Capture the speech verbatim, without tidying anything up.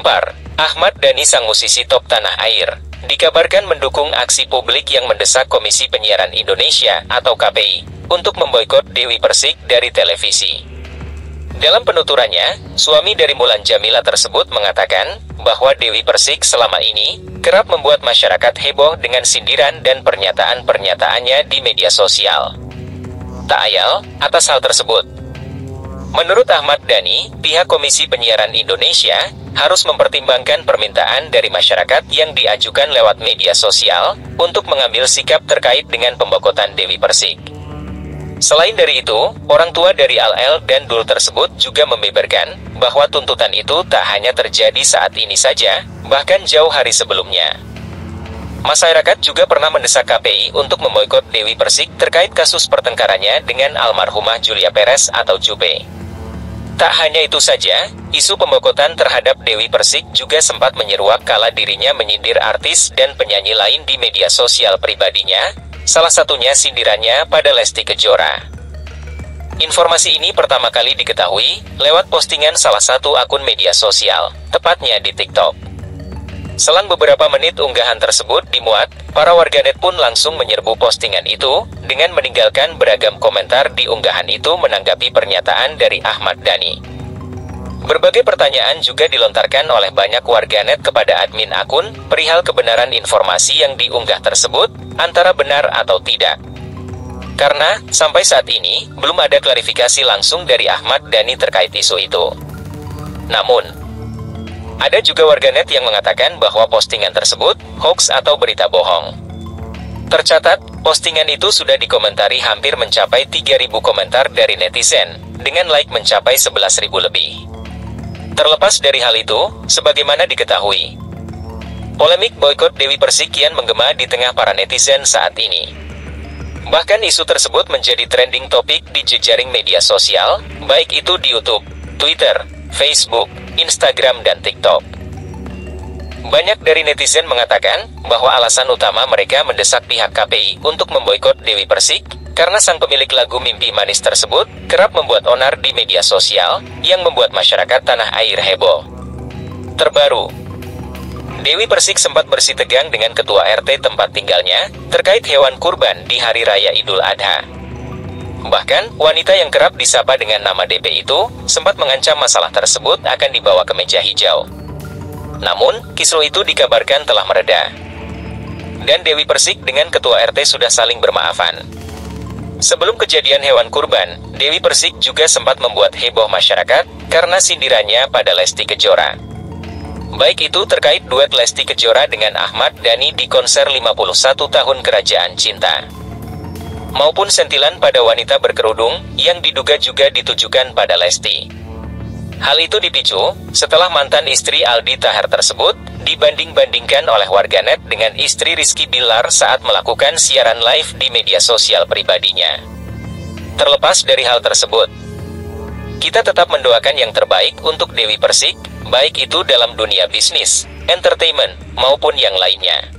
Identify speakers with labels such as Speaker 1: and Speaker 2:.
Speaker 1: Kabar, Ahmad Dhani sang musisi top tanah air, dikabarkan mendukung aksi publik yang mendesak Komisi Penyiaran Indonesia atau K P I untuk memboikot Dewi Persik dari televisi. Dalam penuturannya, suami dari Mulan Jameela tersebut mengatakan bahwa Dewi Persik selama ini kerap membuat masyarakat heboh dengan sindiran dan pernyataan-pernyataannya di media sosial. Tak ayal atas hal tersebut. Menurut Ahmad Dhani, pihak Komisi Penyiaran Indonesia harus mempertimbangkan permintaan dari masyarakat yang diajukan lewat media sosial untuk mengambil sikap terkait dengan pemboikotan Dewi Persik. Selain dari itu, orang tua dari Al-El dan Dul tersebut juga membeberkan bahwa tuntutan itu tak hanya terjadi saat ini saja, bahkan jauh hari sebelumnya. Masyarakat juga pernah mendesak K P I untuk memboikot Dewi Persik terkait kasus pertengkarannya dengan almarhumah Julia Perez atau Jupe. Tak hanya itu saja, isu pemboikotan terhadap Dewi Persik juga sempat menyeruak kala dirinya menyindir artis dan penyanyi lain di media sosial pribadinya, salah satunya sindirannya pada Lesti Kejora. Informasi ini pertama kali diketahui lewat postingan salah satu akun media sosial, tepatnya di TikTok. Selang beberapa menit unggahan tersebut dimuat, para warganet pun langsung menyerbu postingan itu, dengan meninggalkan beragam komentar di unggahan itu menanggapi pernyataan dari Ahmad Dhani. Berbagai pertanyaan juga dilontarkan oleh banyak warganet kepada admin akun, perihal kebenaran informasi yang diunggah tersebut, antara benar atau tidak. Karena, sampai saat ini, belum ada klarifikasi langsung dari Ahmad Dhani terkait isu itu. Namun, ada juga warganet yang mengatakan bahwa postingan tersebut hoax atau berita bohong. Tercatat, postingan itu sudah dikomentari hampir mencapai tiga ribu komentar dari netizen, dengan like mencapai sebelas ribu lebih. Terlepas dari hal itu, sebagaimana diketahui, polemik boikot Dewi Persik kian menggema di tengah para netizen saat ini. Bahkan isu tersebut menjadi trending topik di jejaring media sosial, baik itu di YouTube, Twitter, Facebook, Instagram, dan TikTok. Banyak dari netizen mengatakan bahwa alasan utama mereka mendesak pihak K P I untuk memboikot Dewi Persik karena sang pemilik lagu Mimpi Manis tersebut kerap membuat onar di media sosial yang membuat masyarakat tanah air heboh. Terbaru, Dewi Persik sempat bersih tegang dengan ketua R T tempat tinggalnya terkait hewan kurban di Hari Raya Idul Adha. Bahkan, wanita yang kerap disapa dengan nama D P itu sempat mengancam masalah tersebut akan dibawa ke meja hijau. Namun, kisruh itu dikabarkan telah mereda. Dan Dewi Persik dengan ketua R T sudah saling bermaafan. Sebelum kejadian hewan kurban, Dewi Persik juga sempat membuat heboh masyarakat karena sindirannya pada Lesti Kejora. Baik itu terkait duet Lesti Kejora dengan Ahmad Dhani di konser lima puluh satu tahun Kerajaan Cinta, maupun sentilan pada wanita berkerudung yang diduga juga ditujukan pada Lesti. Hal itu dipicu setelah mantan istri Aldi Taher tersebut dibanding-bandingkan oleh warganet dengan istri Rizky Bilar saat melakukan siaran live di media sosial pribadinya. Terlepas dari hal tersebut, kita tetap mendoakan yang terbaik untuk Dewi Persik, baik itu dalam dunia bisnis, entertainment, maupun yang lainnya.